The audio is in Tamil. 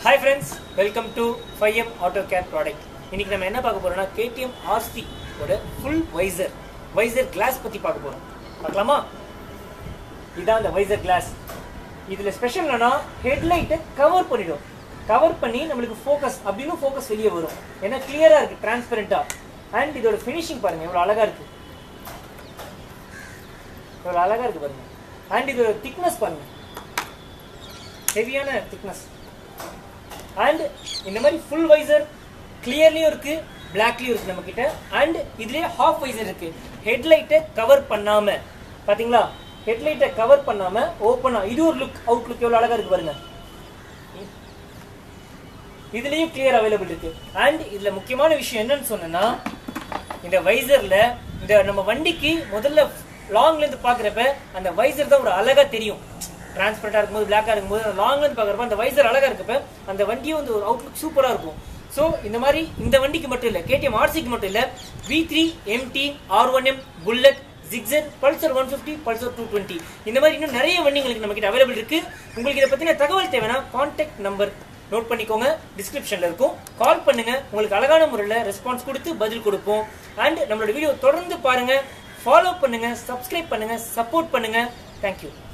Hi friends, welcome to 5M AutoCAD product. இன்னைக்கு நம்ம என்ன பார்க்க போறோம்னா KTM RC ஓட full visor glass பத்தி பார்க்க போறோம். பார்க்கலாமா? இதான் அந்த visor glass. இதுல ஸ்பெஷல் என்னன்னா ஹெட்லைட்டை கவர் பண்ணிடும். கவர் பண்ணி நமக்கு ஃபோக்கஸ் அப்படினு ஃபோக்கஸ் வெளிய வரும். ஏன்னா கிளியரா இருக்கு, டிரான்ஸ்பரண்டா. அண்ட் இதோட ஃபினிஷிங் பாருங்க எவ்வளவு அழகா இருக்கு. எவ்வளவு அழகா இருக்கு பாருங்க. அண்ட் இதோட thickness பாருங்க. ஹெவியான thickness. And இந்த மாதிரி full visor clearly இருக்கு, blackly இருக்கு நம்ம கிட்ட. and இதுலயே half visor இருக்கு. ஹெட்லைட்டை கவர் பண்ணாம பாத்தீங்களா, ஹெட்லைட்டை கவர் பண்ணாம ஓபனா இது ஒரு லுக் அவுட்லுக் எவ்வளவு அழகா இருக்கு பாருங்க. இதுலயும் clear available இருக்கு. and இதுல முக்கியமான விஷயம் என்னன்னு சொன்னேன்னா இந்த வைசர்ல இந்த நம்ம வண்டிக்கு முதல்ல லாங்ல இருந்து பாக்குறப்ப அந்த வைசர் தான் ஒரு அழகா தெரியும். டிரான்ஸ்பரண்டா இருக்கும்போது பிளாக்கா இருக்கும்போது லாங்ல இருந்து பாக்குறப்ப அந்த வைசர் அழகா இருக்கப்ப அந்த வண்டியும் வந்து ஒரு அவுட்லுக் சூப்பரா இருக்கும். சோ இந்த மாதிரி இந்த வண்டிக்கு மட்டும் இல்ல, KTM RC க்கு மட்டும் இல்ல, V3, MT, R1M, Bullet, Zigzag, Pulsar 150, Pulsar 220 இந்த மாதிரி இன்னும் நிறைய வண்டிங்களுக்கு நம்ம கிட்ட அவைலபிள் இருக்கு. உங்களுக்கு இத பத்தின தகவல் தேவைனா கான்டாக்ட் நம்பர் நோட் பண்ணிக்கோங்க, டிஸ்கிரிப்ஷன்ல இருக்கும். கால் பண்ணுங்க, உங்களுக்கு அழகான முறையில் ரெஸ்பான்ஸ் கொடுத்து பதில் கொடுப்போம். அண்ட் நம்மளோட வீடியோ தொடர்ந்து பாருங்க, ஃபாலோ பண்ணுங்க, சப்ஸ்கிரைப் பண்ணுங்க, சப்போர்ட் பண்ணுங்க. தேங்க்யூ.